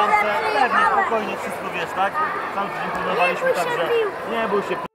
bramce, pewnie, spokojnie, wszystko wiesz, tak? Sam tydzień trenowaliśmy, także nie bój się.